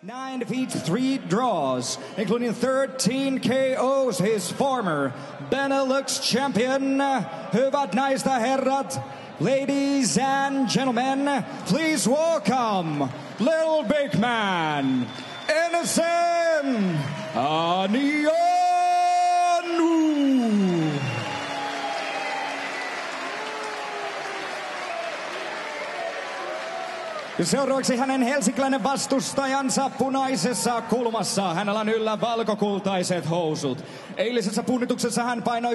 9 defeats, 3 draws, including 13 KOs. His former Benelux champion. Hyvät naiset ja herrat, ladies and gentlemen, please welcome Little Big Man, Enison Anionu. Seuraavaksi hänen helsinkiläinen vastustajansa punaisessa kulmassa. Hänellä on yllä valkokultaiset housut. Eilisessä punnituksessa hän painoi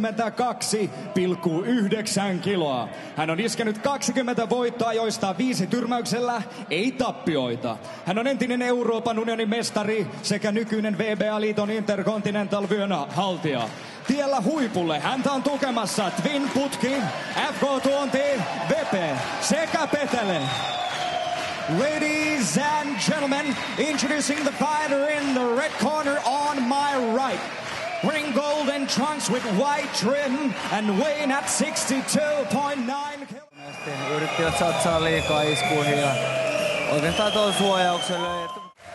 62,9 kiloa. Hän on iskenyt 20 voittoa, joista 5 tyrmäyksellä, ei tappioita. Hän on entinen Euroopan unionin mestari sekä nykyinen WBA-liiton Intercontinental vyön haltija. Tiellä huipulle häntä on tukemassa Twin Putki, FK Tuonti, Vepe sekä Petele. Ladies and gentlemen, introducing the fighter in the red corner on my right. Wearing golden trunks with white trim and weighing at 62.9 kilos. Yrittivät satsaa liikaa iskuihin ja oikeastaan tuon suojauksen löi.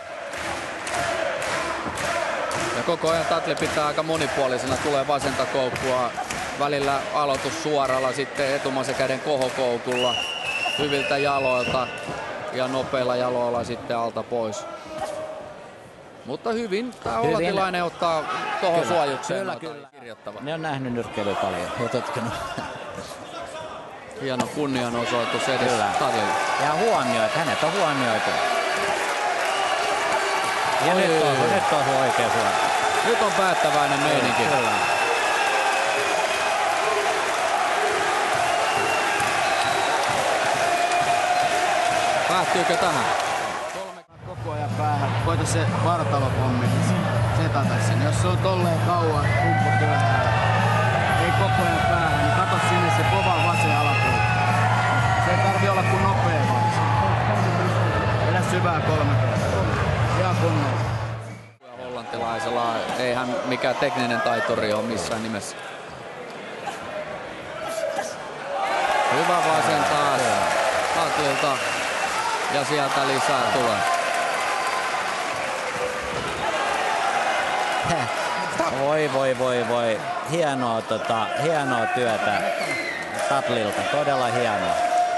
Ja koko ajan Tatli pitää aika monipuolisena, tulee vasenta koukkua, välillä aloitus suoralla, sitten etumaisen käden kohokoukulla, hyviltä jaloilta. Ja nopeilla jaloilla sitten alta pois. Mutta hyvin tämä hollantilainen ottaa tuohon suojukseen. Kyllä. Ne on nähnyt nyrkkeilyä paljon ja tutkinut. Hieno kunnianosoitus edes Tadlille. Ja huomioit, hänet on huomioitu. Ja nyt on oikea suora. Nyt on päättäväinen meininki. Kyllä. Päättyykö tähän? Koko ajan päähän. Koita se vartalopommi. Setata sen. Jos se on tolleen kauan kumppu työntää, ei koko ajan päähän, niin kato sinne se kova vasen alapuolella. Se ei tarvi olla kuin nopea vaan. Vedä syvää 3 kertaa. Ihan kunnolla. Hollantilaisella ei hän mikään tekninen taituri ole missään nimessä. Hyvä vasen taas Tatlilta. Ja sieltä lisää tulee. Voi. Hienoa työtä Tatlilta. Todella hienoa.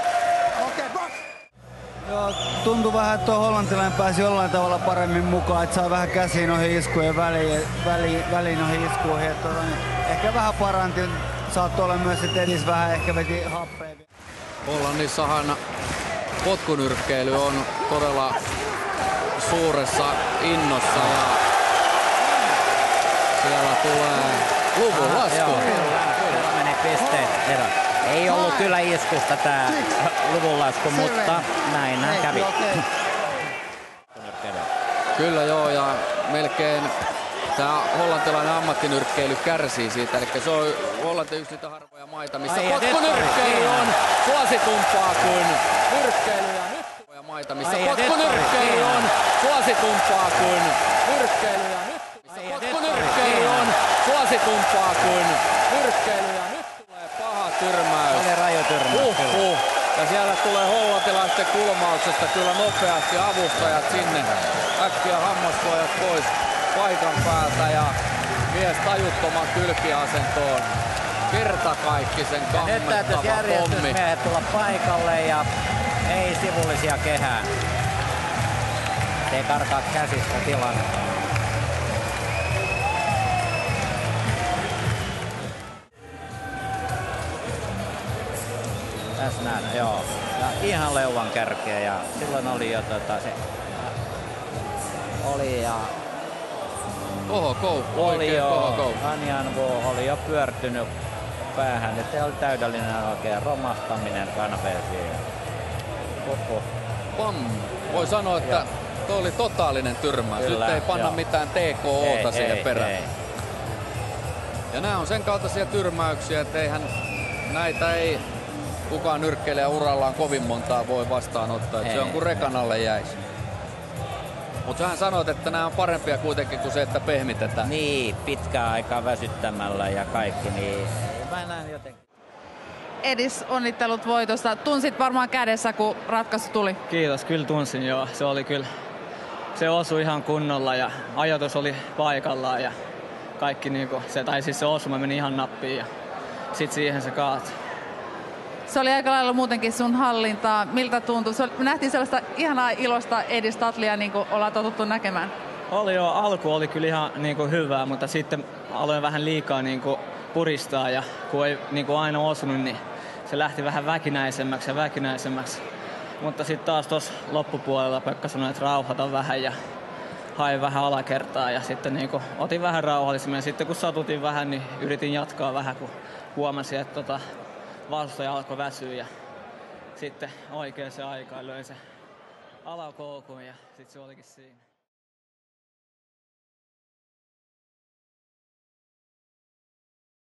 Joo, tuntui vähän, että tuo hollantilainen pääsi jollain tavalla paremmin mukaan, että saa vähän käsiin noihin iskujen väliin noihin iskuihin. Ehkä vähän paranti. Saattoi olla myös, että Edis vähän ehkä veti happea. Hollannissahan potkunyrkkeily on todella suuressa innossa ja siellä tulee luvun lasku. Kyllä meni pisteet ero. Ei ollut kyllä iskusta tää luvun lasku, mutta näinhän kävi. Kyllä joo, ja melkein tää hollantilainen ammattinyrkkeily kärsii siitä, eli se on Hollanti yksi niitä harvoja maita, missä potkunyrkkeily on suositumpaa kuin nyrkkeily ja nyt. Maita, missä potkunyrkkeily on suositumpaa kuin nyrkkeily ja nyt. Missä potkunyrkkeily on suositumpaa kuin nyrkkeily ja nyt tulee paha tyrmäys. Oli raju tyrmäys. Ja siellä tulee hollantilaisten kulmauksesta kyllä nopeasti avustajat sinne. Äkkiä hammaspojat pois paikan päältä ja mies tajuttoman kylkiasentoon. Kertakaikkisen kammettava pommi. Nyt täytyisi järjestysmiehet tulla paikalle ja ei sivullisia kehään. Ei karkaa käsistä tilanne. Tässä nähdään, joo. Ja ihan leuan kärkeä ja silloin oli jo se oli ja kohokoukku, oikein kohokoukku. Anionu oli jo pyörtynyt päähän, että se oli täydellinen oikein romahtaminen kanapesiin. Voi sanoa, että tuo oli totaalinen tyrmäys. Kyllä, nyt ei panna mitään TKO:ta siihen perään. Ei. Ja nämä on sen kaltaisia tyrmäyksiä, että näitä ei kukaan nyrkkeilijä urallaan kovin montaa voi vastaanottaa. Se on kuin rekan alle jäisi. Mutta sähän sanoit, että nämä on parempia kuitenkin kuin se, että pehmitetään. Niin, pitkään aikaa väsyttämällä ja kaikki, niin mä näen jotenkin. Edis, onnittelut voitosta. Tunsit varmaan kädessä, kun ratkaisu tuli. Kiitos, kyllä tunsin joo. Se se osui ihan kunnolla ja ajoitus oli paikallaan ja kaikki niinku, se osuma meni ihan nappiin ja sit siihen se kaatui. Se oli aika lailla muutenkin sun hallintaa. Miltä tuntui? Me nähtiin sellaista ihanaa ilosta Eddie Stathlia, niin kuin ollaan totuttu näkemään. Alku oli kyllä ihan niinku hyvää, mutta sitten aloin vähän liikaa niinku puristaa ja kun ei niinku aina osunut, niin se lähti vähän väkinäisemmäksi. Mutta sitten taas tuossa loppupuolella Pekka sanoi, että rauhoita vähän ja hain vähän alakertaa ja sitten niinku otin vähän rauhallisemmin. Ja sitten kun satutin vähän, niin yritin jatkaa vähän, kun huomasin, että vastustaja alkoi väsyä ja sitten oikeaan aikaan löin se alakoukun ja sitten se olikin siinä.